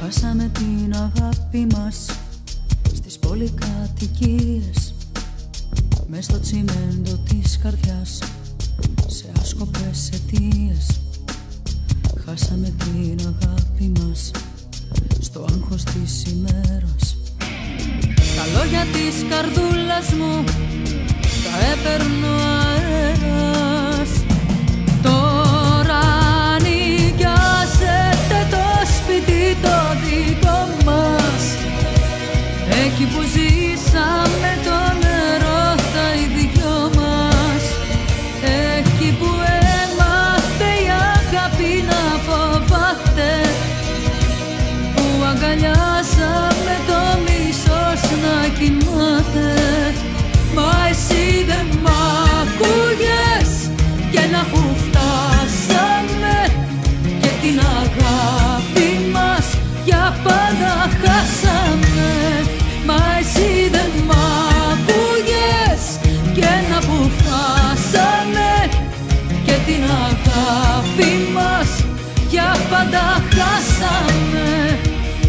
Χάσαμε την αγάπη μας στις πολυκατοικίες, μες στο τσιμέντο της καρδιάς, σε άσκοπες αιτίες. Χάσαμε την αγάπη μας στο άγχος της ημέρας. Τα λόγια της καρδούλας μου τα έπαιρνε ο αέρας. Τώρα νοικιάζεται το σπίτι το δικό μας, εκεί που ζήσαμε τον έρωτα οι δυο μας, εκεί που έμαθε η αγάπη να φοβάται, που αγκαλιάσαμε το μίσος να κοιμάται. Μα εσύ δεν μ' ακούγες και να που φτάσαμε και την αγάπη μας για πάντα χάσαμε. Μα εσύ δεν μ' ακούγες και να που φτάσαμε και την αγάπη μας για πάντα χάσαμε.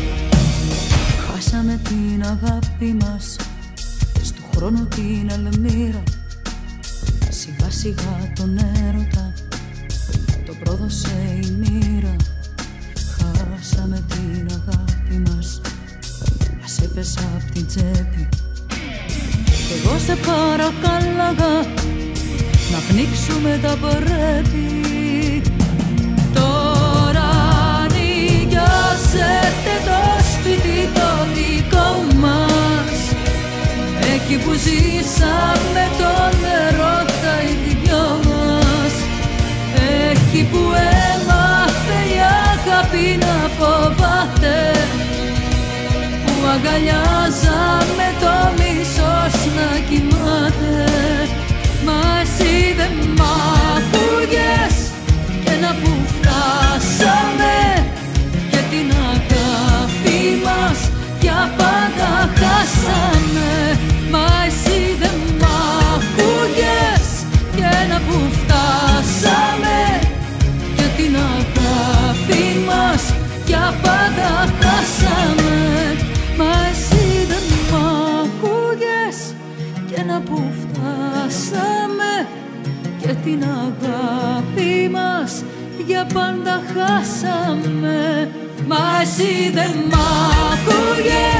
Χάσαμε την αγάπη μας στου χρόνου την ελμύρα, σιγά σιγά τον έρωτα το πρόδωσε η μοίρα. Χάσαμε την αγάπη μας, μας έπεσα απ' την τσέπη. Κι εγώ σε παρακάλαγα να πνίξουμε τα πρέπει. Τώρα νοικιάζεται το σπίτι το δικό μας, εκεί που ζήσαμε τον έρωτα οι δυο μας, εκεί που έμαθε η αγάπη να φοβάται, που αγκαλιάζαμε το μίσος να κοιμάται. Μα εσύ δεν μ' ακούγες και να που φτάσαμε και την αγάπη μας για πάντα χάσαμε. Μα εσύ δεν μ' ακούγες και να που φτάσαμε και την αγάπη μας για πάντα χάσαμε. Μα εσύ δεν μ' ακούγες και να που φτάσαμε και την αγάπη μας για πάντα χάσαμε. Μα εσύ δεν μ' ακούγες